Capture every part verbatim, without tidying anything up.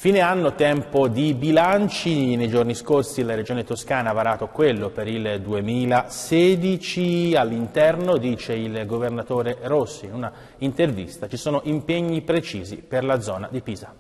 Fine anno, tempo di bilanci. Nei giorni scorsi la Regione Toscana ha varato quello per il duemilasedici. All'interno, dice il governatore Rossi in una intervista, ci sono impegni precisi per la zona di Pisa.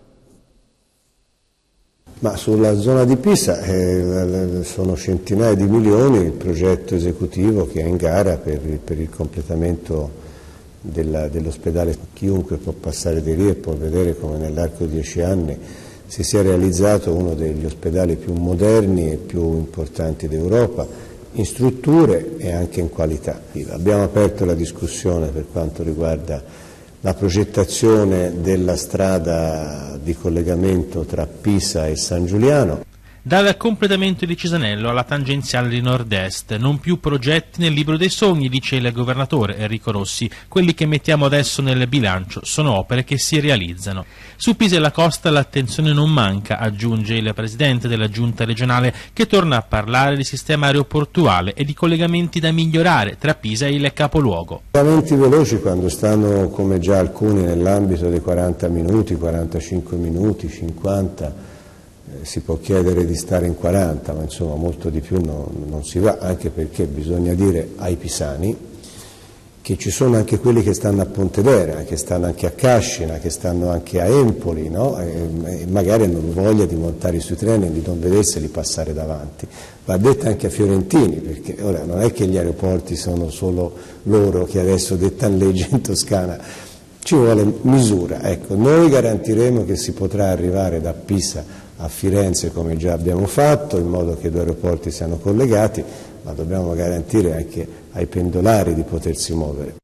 Ma sulla zona di Pisa eh, sono centinaia di milioni il progetto esecutivo che è in gara per, per il completamento dell'ospedale. Chiunque può passare di lì e può vedere come nell'arco di dieci anni si sia realizzato uno degli ospedali più moderni e più importanti d'Europa, in strutture e anche in qualità. Abbiamo aperto la discussione per quanto riguarda la progettazione della strada di collegamento tra Pisa e San Giuliano. Dal completamento di Cesanello alla tangenziale di nord-est, non più progetti nel libro dei sogni, dice il governatore Enrico Rossi. Quelli che mettiamo adesso nel bilancio sono opere che si realizzano. Su Pisa e la costa l'attenzione non manca, aggiunge il presidente della giunta regionale, che torna a parlare di sistema aeroportuale e di collegamenti da migliorare tra Pisa e il capoluogo. Collegamenti veloci quando stanno, come già alcuni, nell'ambito dei quaranta minuti, quarantacinque minuti, cinquanta. Si può chiedere di stare in quaranta, ma insomma molto di più non, non si va, anche perché bisogna dire ai pisani che ci sono anche quelli che stanno a Pontedera, che stanno anche a Cascina, che stanno anche a Empoli, no? e, e magari hanno voglia di montare sui treni e di non vederseli passare davanti. Va detto anche a fiorentini, perché ora non è che gli aeroporti sono solo loro che adesso dettano legge in Toscana, ci vuole misura. Ecco, noi garantiremo che si potrà arrivare da Pisa a Firenze come già abbiamo fatto, in modo che i due aeroporti siano collegati, ma dobbiamo garantire anche ai pendolari di potersi muovere.